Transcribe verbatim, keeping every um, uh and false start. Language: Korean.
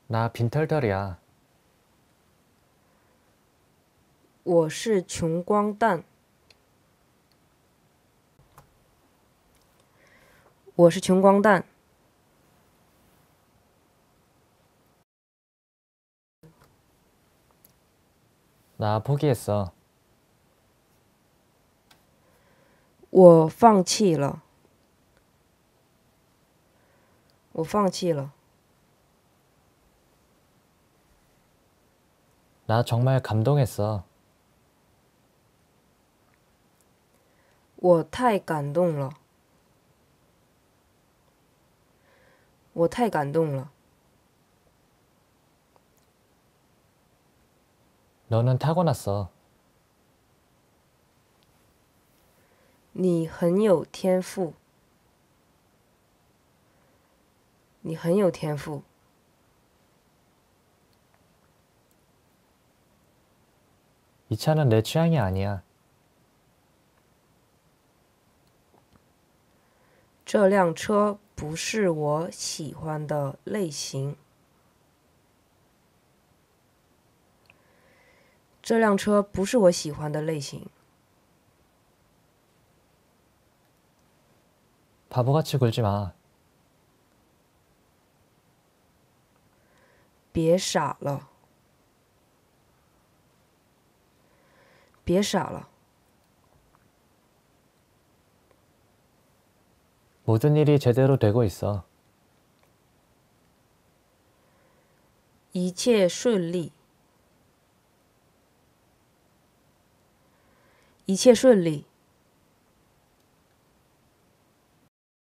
나 빈털털이야. 我是穷光蛋。我是穷光蛋。 나 포기했어. 我放弃了。我放弃了。 나 정말 감동했어. 我太感动了。我太感动了。 너는 타고났어. 你很有天赋。你很有天赋。 이 차는 내 취향이 아니야. 这辆车不是我喜欢的类型。这辆车不是我喜欢的类型。 바보같이 굴지 마. 别傻了。别傻了。 모든 일이 제대로 되고 있어. 一切顺利。一切顺利。